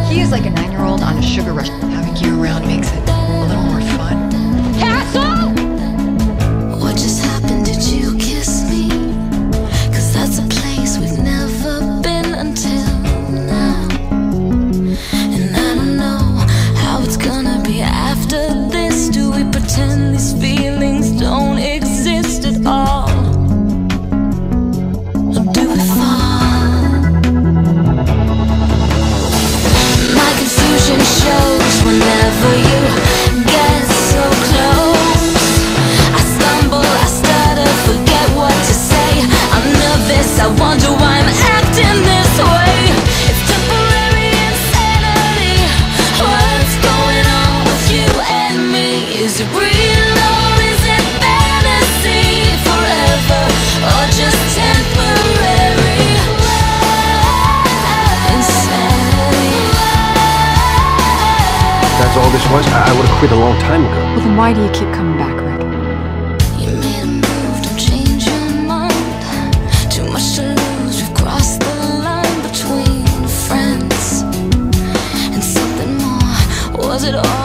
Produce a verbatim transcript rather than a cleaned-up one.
He is like a nine-year-old on a sugar rush. Having you around makes it a little more fun. Castle! What just happened? Did you kiss me? Cause that's a place we've never been until now. And I don't know how it's gonna be after this. Do we pretend these feelings don't exist at all? Or do we fall? My confusion shows whenever you get so close. I stumble, I stutter, forget what to say. I'm nervous, I wonder why I'm acting this way. It's temporary insanity. What's going on with you and me? Is it real or is it fantasy? Forever or just temporary insanity? That's all this was? I, I would have quit a long time ago. Well, then why do you keep coming back, Rick? You made a move, don't change your mind. Too much to lose, we've crossed the line between friends and something more. Was it all